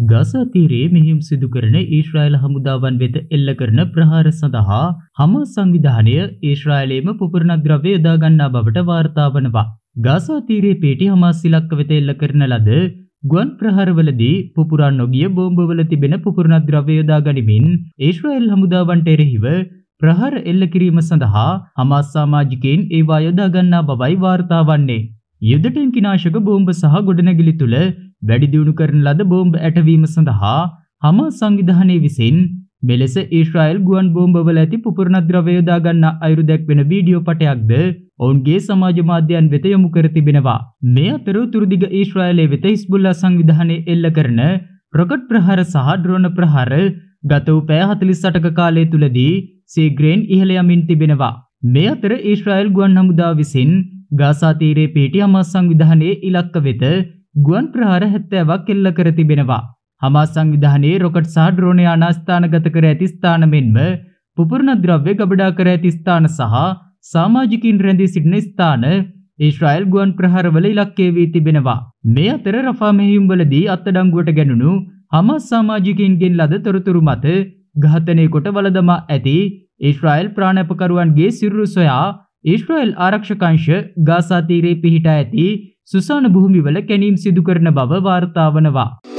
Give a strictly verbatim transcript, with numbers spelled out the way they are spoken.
Gaza තීරයේ මෙහෙයුම් සිදු කරන ඊශ්‍රායල් හමුදාවන් වෙත එල්ල කරන ප්‍රහාර සඳහා හමාස් සංවිධානය ඊශ්‍රායලයේම පුපුරණ ද්‍රව්‍ය යොදා ගන්නා බවට වාර්තා වනවා. ගාසා තීරයේ පිහිටි හමාස් ඉලක්ක වෙත එල්ල කරන ලද ගුවන් ප්‍රහාරවලදී පුපුරා නොගිය බෝම්බවල තිබෙන පුපුරණ ද්‍රව්‍ය යොදා ගනිමින් ඊශ්‍රායල් හමුදාවන්ට එරෙහිව ප්‍රහාර එල්ල කිරීම සඳහා හමාස් සමාජිකයින් ඒවා යොදා ගන්නා බවයි වාර්තා වන්නේ. යුද ටැංකි නාශක බෝම්බ සහ ගොඩනැගිලි තුල වැඩි දියුණු කරන ලද බෝම්බ ඇටවීම සඳහා හමාස් සංවිධානය විසින් මෙලෙස ඊශ්‍රායල් ගුවන් බෝම්බවල ඇති පුපුරණ ද්‍රව්‍ය යොදා ගන්නා අයුරු දැක්වෙන වීඩියෝ පටයක්ද ඔවුන්ගේ සමාජ මාධ්‍යයන් වෙත යොමු කර තිබෙනවා. මේ අතර උතුරුදිග ඊශ්‍රායලයේ වෙත හිස්බුල්ලා සංවිධානය එල්ල කරන රොකට් ප්‍රහාර සහ ඩ්‍රෝන ප්‍රහාර ගත වූ පැය හතළිස් අටක කාලය තුලදී සීග්‍රේන් ඉහළ යමින් තිබෙනවා. මේ අතර ඊශ්‍රායල් ගුවන් හමුදාව විසින් ගාසා තීරයේ පිහිටි හමාස් සංවිධානයේ ඉලක්ක වෙත ගුවන් ප්‍රහාර හැත්තෑවක් එල්ල කර තිබෙනවා. හමාස් සංවිධානයේ රොකට් සහ ඩ්‍රෝන යාන ස්ථානගත කර ඇති ස්ථාන මෙන්ම පුපුරණ ද්‍රව්‍ය ගබඩා කර ඇති ස්ථාන සහ සමාජිකින් රැඳී සිටින ස්ථාන ඊශ්‍රායල් ගුවන් ප්‍රහාරවල ඉලක්කය වී තිබෙනවා. මේ අතර රෆා මෙහෙයුම්වලදී අත්අඩංගුවට ගැනුණු හමාස් සමාජිකින්ගෙන් ලද තොරතුරු මත ඝාතනය කොට වලදමා ඇති ඊශ්‍රායල් ප්‍රාණපකරුවන්ගේ සිරුරු සොයා ඊශ්‍රායල් ආරක්ෂක අංශ ගාසා තීරයේ පිහිටා ඇති සුසාන භූමිවල කැණීම් සිදු කරන බව වාර්තා වනවා.